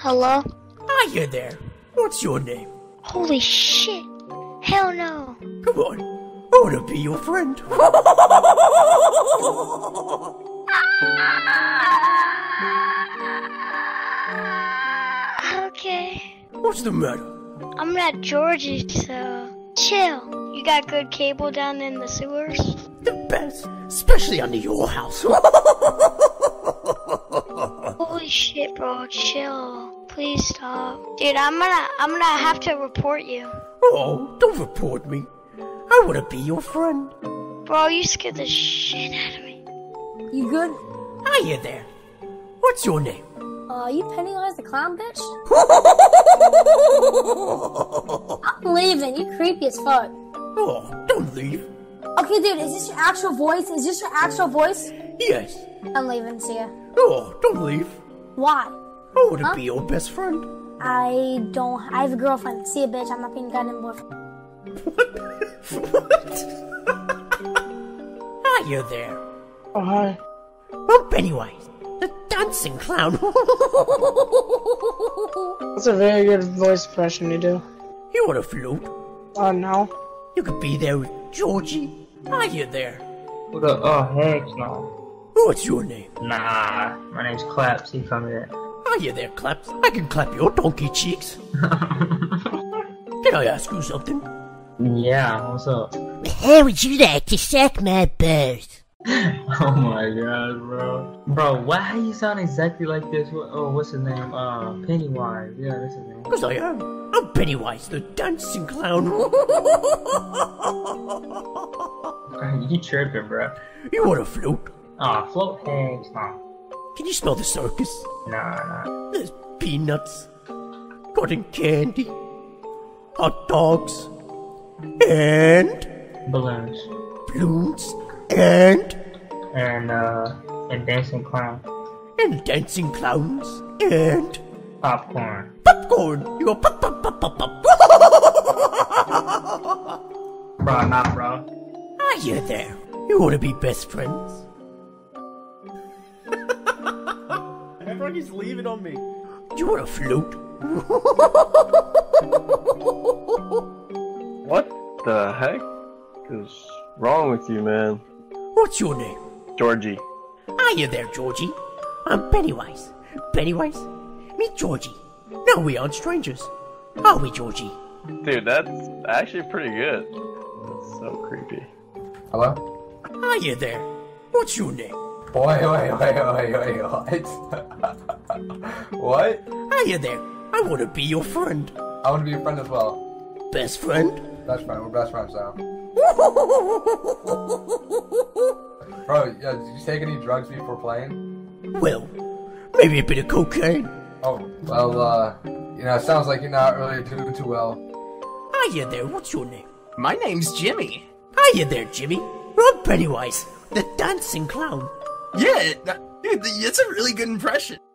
Hello? Hiya there. What's your name? Holy shit. Hell no. Come on. I want to be your friend. Okay. What's the matter? I'm not Georgie, so chill. You got good cable down in the sewers? The best. Especially under your house. Holy shit, bro. Chill. Please stop. Dude, I'm gonna have to report you. Oh, don't report me. I want to be your friend. Bro, you scared the shit out of me. You good? Hiya there. What's your name? You Pennywise the clown bitch? I'm leaving. You creepy as fuck. Oh, don't leave. Okay, dude, is this your actual voice? Is this your actual voice? Yes. I'm leaving. See ya. Oh, don't leave. Why? I want to be your best friend. I have a girlfriend. See ya, bitch. I'm not being a goddamn boyfriend. What? Hiya there. Oh, hi. I'm Pennywise, the dancing clown. That's a very good voice impression you do. You want a flute? No. You could be there with Georgie. Hiya there. What the? Oh, heck no. What's your name? Nah, my name's Claps. He call me that. Hiya there, Claps. I can clap your donkey cheeks. Can I ask you something? Yeah, what's up? How would you like to suck my balls? Oh my god, bro. Bro, why you sound exactly like this? What's his name? Pennywise. Yeah, that's his name. Because I am. I'm Pennywise, the dancing clown. You tripping, bro. You want a flute? Float hands, nah. Can you smell the circus? Nah. There's peanuts, cotton candy, hot dogs, and Balloons. balloons, and dancing clown. dancing clowns, and Popcorn. popcorn. You go pop, pop, pop, pop, pop. Bro, nah, bro. Hiya there. You want to be best friends? Everybody's leaving on me. You want a flute? What the heck is wrong with you, man? What's your name? Georgie. Hiya there, Georgie. I'm Pennywise. Pennywise, meet Georgie. Now we aren't strangers, are we, Georgie? Dude, that's actually pretty good. That's so creepy. Hello? Hiya there. What's your name? Wait, what? What? Hiya there. I want to be your friend. I want to be your friend as well. Best friend? Best friend, we're best friends now. Bro, yeah, did you take any drugs before playing? Well, maybe a bit of cocaine. Oh, well, it sounds like you're not really doing too well. Hiya there. What's your name? My name's Jimmy. Hiya there, Jimmy. I'm Pennywise, the dancing clown. Yeah, dude, that's a really good impression.